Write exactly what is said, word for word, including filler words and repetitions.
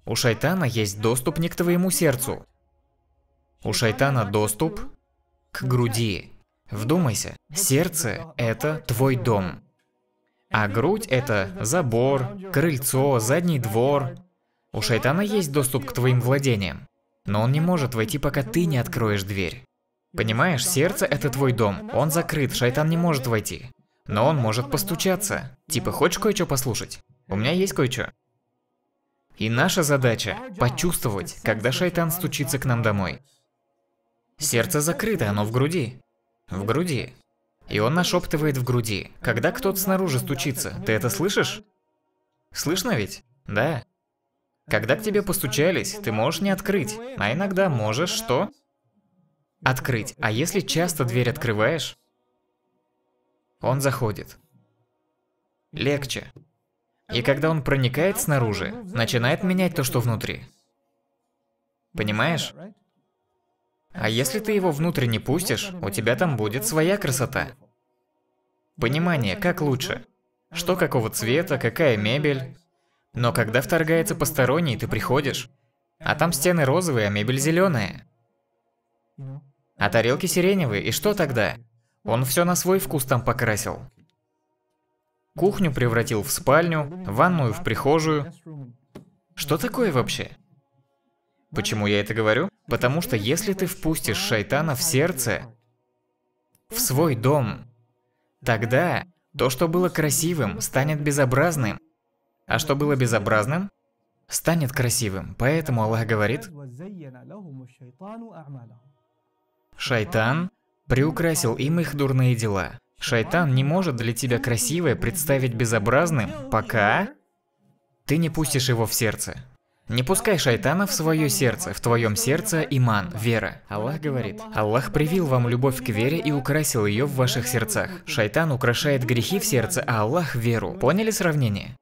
У шайтана есть доступ не к твоему сердцу. У шайтана доступ к груди. Вдумайся, сердце – это твой дом. А грудь – это забор, крыльцо, задний двор. У шайтана есть доступ к твоим владениям. Но он не может войти, пока ты не откроешь дверь. Понимаешь, сердце – это твой дом. Он закрыт, шайтан не может войти. Но он может постучаться. Типа, хочешь кое-что послушать? У меня есть кое-что. И наша задача – почувствовать, когда шайтан стучится к нам домой. Сердце закрыто, оно в груди. В груди. И он нашептывает в груди. Когда кто-то снаружи стучится, ты это слышишь? Слышно ведь? Да. Когда к тебе постучались, ты можешь не открыть. А иногда можешь что? Открыть. А если часто дверь открываешь, он заходит. Легче. И когда он проникает снаружи, начинает менять то, что внутри. Понимаешь? А если ты его внутрь не пустишь, у тебя там будет своя красота. Понимание, как лучше. Что какого цвета, какая мебель. Но когда вторгается посторонний, ты приходишь, а там стены розовые, а мебель зеленая. А тарелки сиреневые, и что тогда? Он все на свой вкус там покрасил. Кухню превратил в спальню, ванную в прихожую. Что такое вообще? Почему я это говорю? Потому что если ты впустишь шайтана в сердце, в свой дом, тогда то, что было красивым, станет безобразным. А что было безобразным, станет красивым. Поэтому Аллах говорит, шайтан приукрасил им их дурные дела. Шайтан не может для тебя красивое представить безобразным, пока ты не пустишь его в сердце. Не пускай шайтана в свое сердце, в твоем сердце иман, вера. Аллах говорит, Аллах привил вам любовь к вере и украсил ее в ваших сердцах. Шайтан украшает грехи в сердце, а Аллах веру. Поняли сравнение?